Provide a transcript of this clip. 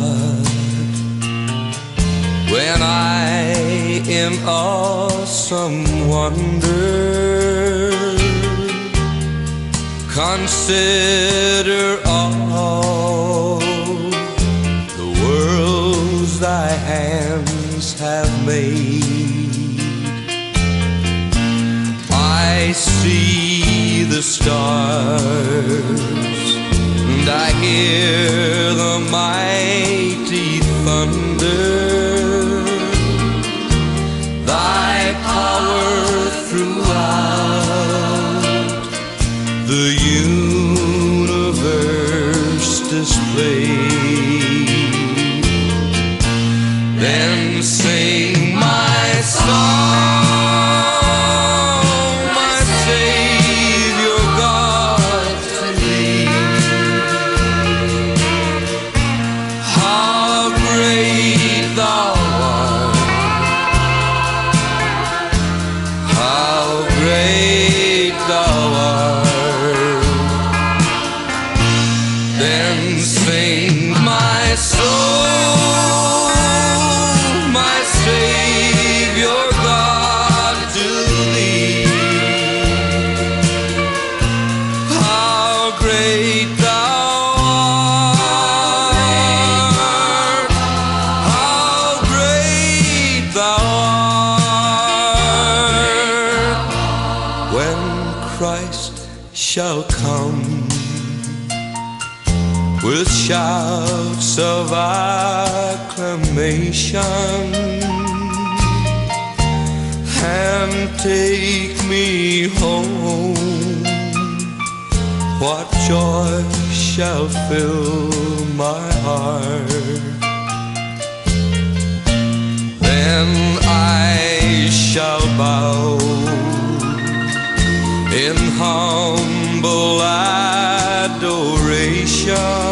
God, when I in awesome wonder consider all the worlds thy hands have made. I see the stars and I hear the mighty thunder, thy power throughout the universe displayed. Then sing my song, my Savior God, to thee. How great thou art, how great thou art. Then sing my soul, my Savior God, to thee. How great thou art, how great thou art. When Christ shall come with shouts of acclamation and take me home, what joy shall fill my heart. Then I shall bow in humble adoration